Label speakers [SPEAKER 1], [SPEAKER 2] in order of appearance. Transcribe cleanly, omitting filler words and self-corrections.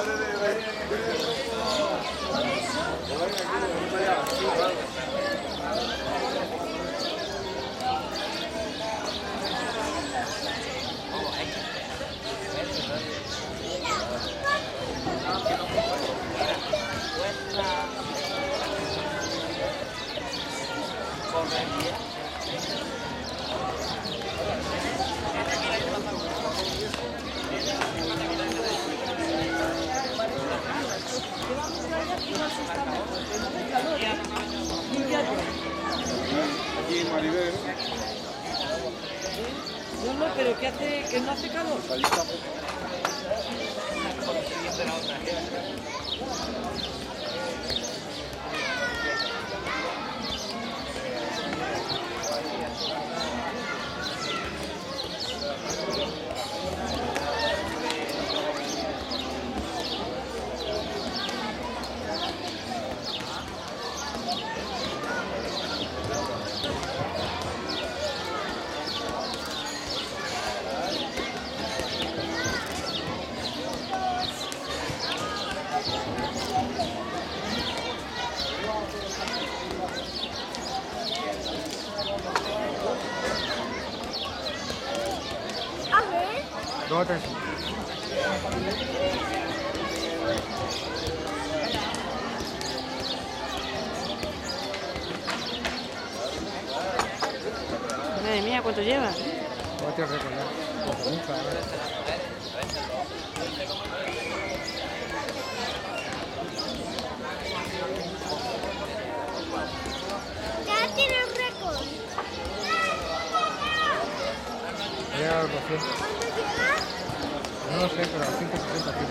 [SPEAKER 1] Aquí Maribel.
[SPEAKER 2] No, pero ¿qué hace? ¿Que no hace calor?
[SPEAKER 1] Daughters.
[SPEAKER 2] Madre mía, ¿cuánto lleva?
[SPEAKER 1] Otro recordar. Nunca,
[SPEAKER 3] Ya tiene el récord.
[SPEAKER 1] ya algo así.
[SPEAKER 3] ¿Cuánto lleva?
[SPEAKER 1] No lo sé, pero 160 kilos.